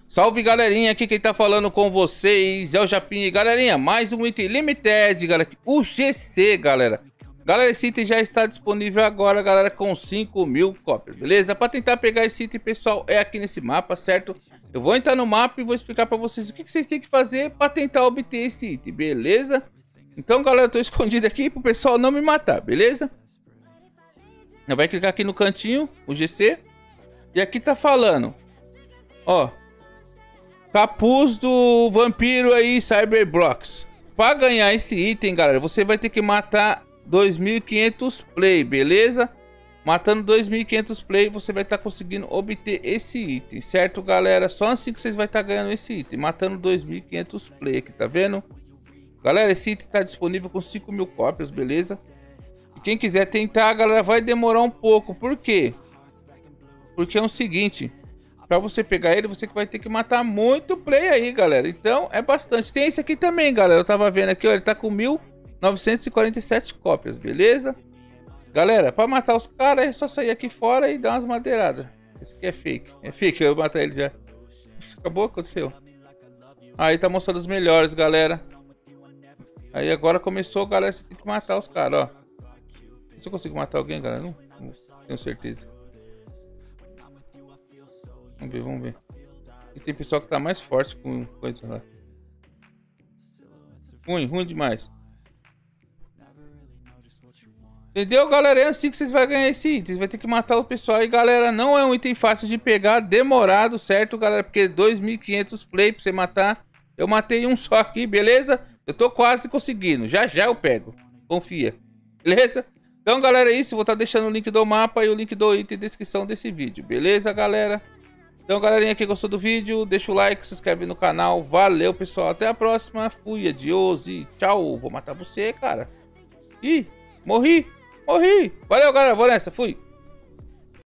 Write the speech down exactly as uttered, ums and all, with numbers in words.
Salve galerinha, aqui quem tá falando com vocês é o Japinha. Galerinha, mais um item limited, galera, o G C, galera. Galera, esse item já está disponível agora, galera, com cinco mil cópias, beleza? Para tentar pegar esse item, pessoal, é aqui nesse mapa, certo? Eu vou entrar no mapa e vou explicar para vocês o que, que vocês têm que fazer para tentar obter esse item, beleza? Então, galera, eu tô escondido aqui pro pessoal não me matar, beleza? Vai clicar aqui no cantinho, o G C, e aqui tá falando, ó, capuz do vampiro aí, Cyberblox. Para ganhar esse item, galera, você vai ter que matar dois mil e quinhentos play, beleza? Matando dois mil e quinhentos play, você vai estar tá conseguindo obter esse item, certo, galera? Só assim que vocês vão estar tá ganhando esse item, matando dois mil e quinhentos play aqui, tá vendo? Galera, esse item está disponível com cinco mil cópias, beleza? E quem quiser tentar, galera, vai demorar um pouco. Por quê? Porque é o seguinte, para você pegar ele, você que vai ter que matar muito play aí, galera. Então, é bastante. Tem esse aqui também, galera. Eu tava vendo aqui, ó, ele tá com mil novecentos e quarenta e sete cópias, beleza? Galera, para matar os caras, é só sair aqui fora e dar umas madeiradas. Esse aqui é fake. É fake, eu vou matar ele já. Acabou, aconteceu. Aí tá mostrando os melhores, galera. Aí agora começou, galera, você tem que matar os caras, ó. Se eu consigo matar alguém, galera, não, não tenho certeza. Vamos ver, vamos ver. E tem pessoal que tá mais forte com coisa lá. Ruim, ruim demais. Entendeu, galera? É assim que vocês vão ganhar esse item. Vocês vão ter que matar o pessoal aí, galera. Não é um item fácil de pegar, demorado, certo, galera? Porque dois mil e quinhentos play pra você matar. Eu matei um só aqui, beleza? Eu tô quase conseguindo. Já já eu pego. Confia. Beleza? Então, galera, é isso. Vou estar deixando o link do mapa e o link do item na descrição desse vídeo. Beleza, galera? Então, galerinha que gostou do vídeo, deixa o like, se inscreve no canal. Valeu, pessoal. Até a próxima. Fui, adiós e tchau. Vou matar você, cara. Ih, morri. Morri. Valeu, galera. Vou nessa. Fui.